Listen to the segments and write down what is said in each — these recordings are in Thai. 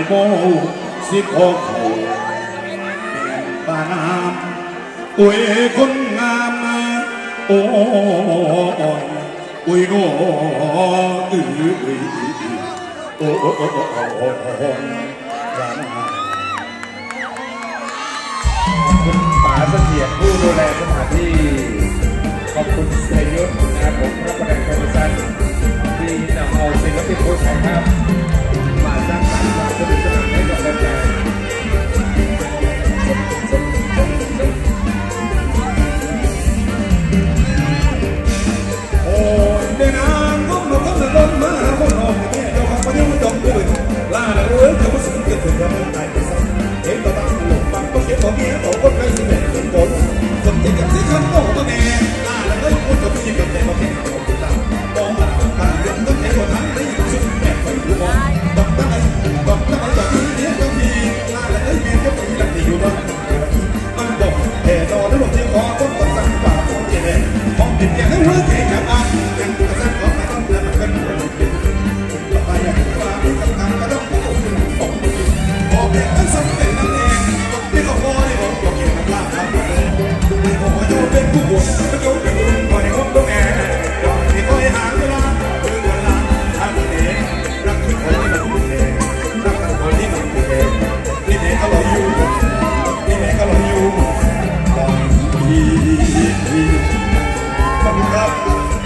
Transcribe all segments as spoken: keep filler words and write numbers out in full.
โบสิขอเขาปานามอวยคนงามโอ้ยอวยโน่อือโอ้โอ้โอ้โอ้โอ้โอ้ขอบคุณป๋าเสถียรผู้ดูแลสถานที่ขอบคุณเสยยุทธนะครับผมพระประแดงโปรโมชั่นที่นำเอาศิลปินคนไทยครับมาสร้างสรรค์ความสนุกสนานให้กับแฟนๆโอ้ยเดินทางก็มาก็มาลงมาคนนอกแม่เจ้าของพญาจอมเกิดล่าละเอ้ยเขาสึกเกิดถึงแล้วมันตายไปซะเห็นต่อตาหลงบังก็เขียนต่อเมียต่อคนใครสิแม่เป็นคนสนใจกับสิคันโตตัวแม่ล่าละเอ้ยคนกับพี่กับแต่มาแข่งกับคนตาต้องมาทำเรื่องต้องแข่งคนทั้งได้ยินชุดแม่ไปดูมองต้องตั้งใจต้องตั้งใจต้องมีเนี้ยต้องมีล่าละเอ้ยแม่ก็ไปหลังที่อยู่บ้านมันบอกแต่นอนแล้วหลงที่คอต้องต้องสั่งป่าของเจริญของติดแก่ให้หัวใจกับอ่างยังกระสันของไม่ต้องเดินกันคนเป็นต่อไปอย่างว่าไม่ต้องการก็ต้องต้องเป็นของบอกแก่ทั้งสองเป็นนั่นเองที่เขาพอได้บอกบอกเกี่ยวกับลาบลาบเลยไม่พอโยเป็นผู้บวชก็โยเป็นรุ่นก่อนในห้องต้องแอร์ก่อนที่คอยหาเวลาเพื่อเวลาทำเองรักที่คนที่มันคุ้นเคยรักคนที่มันคุ้นเคยนี่เด็กก็รออยู่นี่เด็กก็รออยู่รออยู่ขอบคุณครับ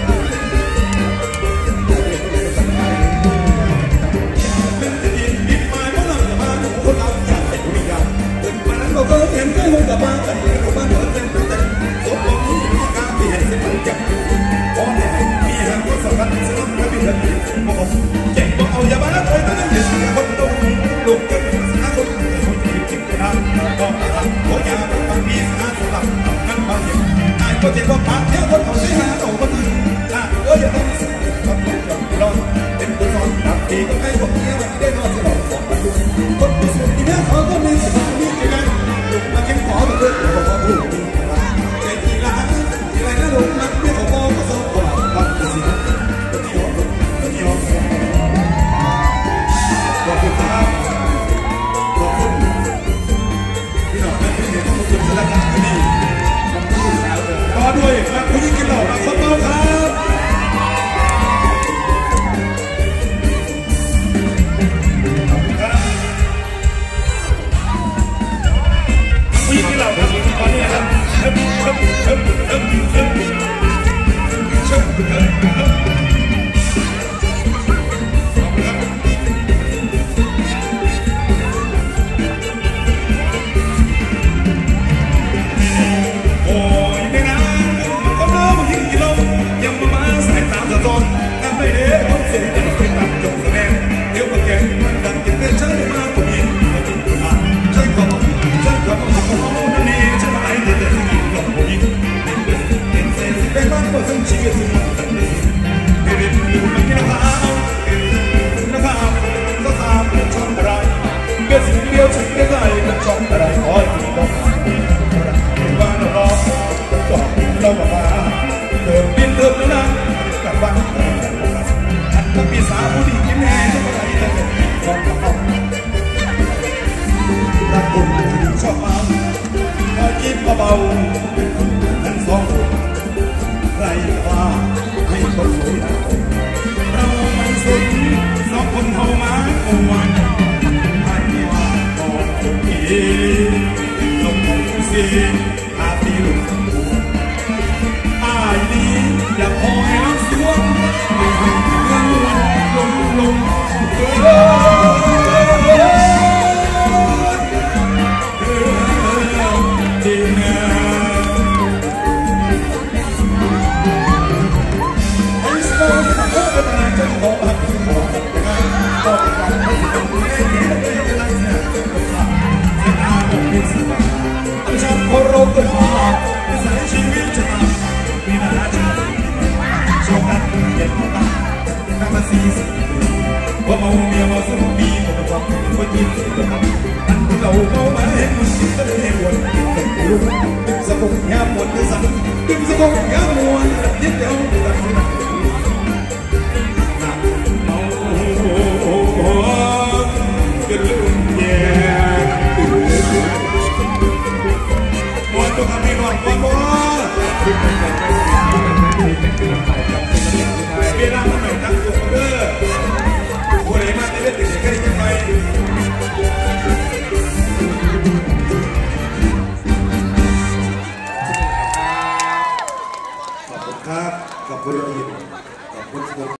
เราก็เห็นใกล้หัวกับบ้านแต่เราบ้านเดินเต็มเต็มสมบูรณ์ที่มีการเปลี่ยนเส้นทางจากพร้อมเนี่ยมีทางรถสำคัญสำคัญไม่มีเงินบอกเจ็บบอกเอาอย่าบ้าเลยไม่ต้องเดือดคนตรงลูกเกิดเป็นสาคนคนที่เจ็บกระดานบอกอะไรขอยาบางมีสาสลับนั่นบางอย่างนายก็เจ็บบอกปากเที่ยวคนเขาใช้หาเอาคนอื่นอ่ะเอออย่าต้องสลับกับคนกับนอนเป็นตัวนอนดับทีก็ให้พวกนี้มันได้นอนสลบบอกมาดูคนที่สุดที่แม่เขาก็มีสติมีใจกันมาเข้มขอมาเพื่อขอขอผู้ดีใจที่รักที่ไรนะลูกรักไม่ขอขอก็สองคนรักจะสิคนที่ยอมคนที่ยอมขอบคุณครับขอบคุณพี่น้องและพี่เด็กขอบคุณสำหรับการดีรอด้วยครับผู้หญิงกินเหล้ารักคนเมาครับผู้หญิงที่เราครับตอนนี้ครับเชิญเชิญเชิญเชิญเชิญเชิญเชิญโอ้ยในน้ำก็น้ำผู้หญิงที่เรายังมามาใส่ตามสะท้อนน้ำไม่เด้ต้องเสียจะเป็นตามจงแสดงเดี๋ยวมาแก่มันดังกินเป็นเชิญมาผู้หญิงมาจุดผ่านเชิญขอเชิญขอขอขอนั่นนี่ฉันมาไอ้เด็กที่กินหลอกผู้หญิงเป็นเส้นเป็นบ้านก็ซึ่งชีวิตซึ่งมันเป็นเรื่องเป็นเรื่องมันกินข้าวเป็นนะครับก็ตามเป็นช่องอะไรเกิดสิ่งเดียวฉันไม่ได้เป็นช่องอะไรคอยต้องเป็นบ้านเราจอดบินเรามาเดินบินเดินนั่งกับบ้านฉันต้องมีสาวผู้ดีกินแน่จะมาไหนจะเป็นของเขารักคุณชอบมาคอยยิ้มเบาๆนั่นสองคนใครว่าให้คนสวยเราไม่สนสองคนเข้ามาโอ้วันให้ว่าบอกคนอีลงสีอาตีลุกอายดีอย่าพอให้รักสวงไม่ให้เงินลงลงเอว่าเมาเมียมาสุดปีผมก็บอกว่ายิ้มสุดยอดอันที่เราเมามาเห็นมันคิดก็เลยวนเป็นลูกดึงสะบงยามวนดึงสะบงดึงสะบงยามวนยึดเดี่ยวดึงสะบง